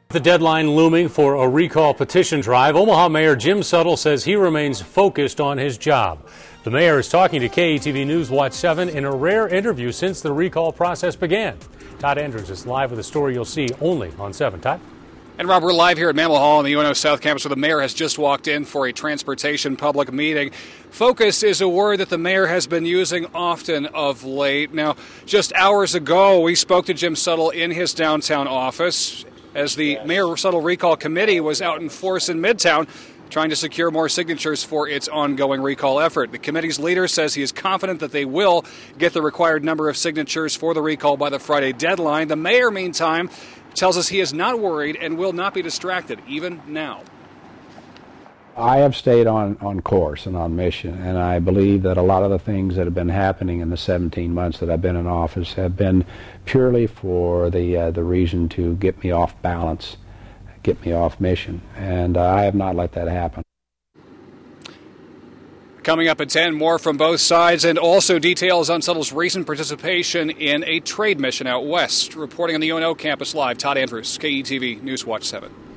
The deadline looming for a recall petition drive, Omaha Mayor Jim Suttle says he remains focused on his job. The mayor is talking to KETV News Watch 7 in a rare interview since the recall process began. Todd Andrews is live with a story you'll see only on 7. Todd? And Rob, we're live here at Mammal Hall on the UNO South Campus where the mayor has just walked in for a transportation public meeting. Focus is a word that the mayor has been using often of late. Now, just hours ago, we spoke to Jim Suttle in his downtown office as the Mayor Suttle Recall Committee was out in force in Midtown trying to secure more signatures for its ongoing recall effort. The committee's leader says he is confident that they will get the required number of signatures for the recall by the Friday deadline. The mayor, meantime, tells us he is not worried and will not be distracted, even now. I have stayed on course and on mission, and I believe that a lot of the things that have been happening in the 17 months that I've been in office have been purely for the reason to get me off balance, get me off mission, and I have not let that happen. Coming up at 10, more from both sides and also details on Suttle's recent participation in a trade mission out west. Reporting on the UNO campus live, Todd Andrews, KETV News Watch 7.